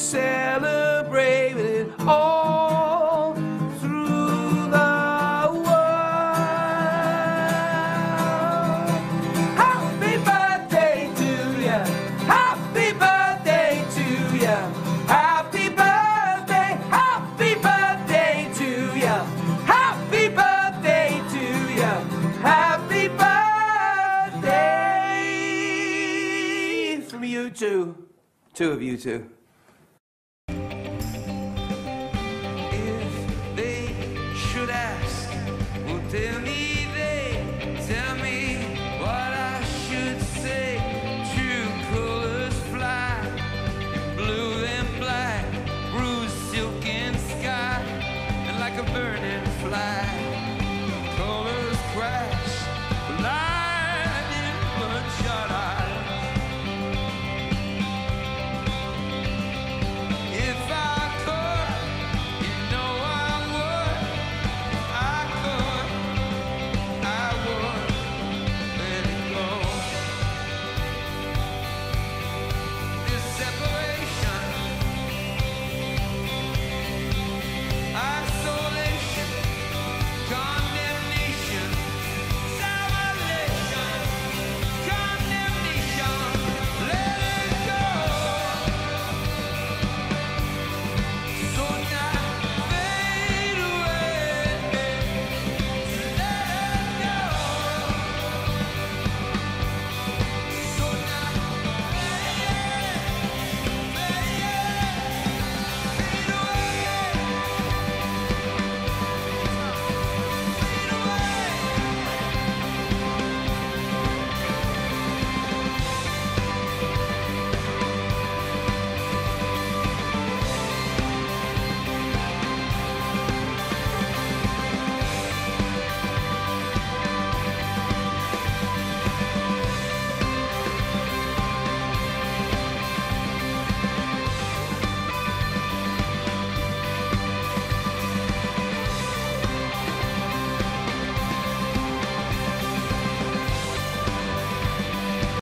celebrate it all through the world. Happy birthday to you. Happy birthday to you. Happy birthday, happy birthday to you. Happy birthday to you. Happy birthday from you two. Two of you two.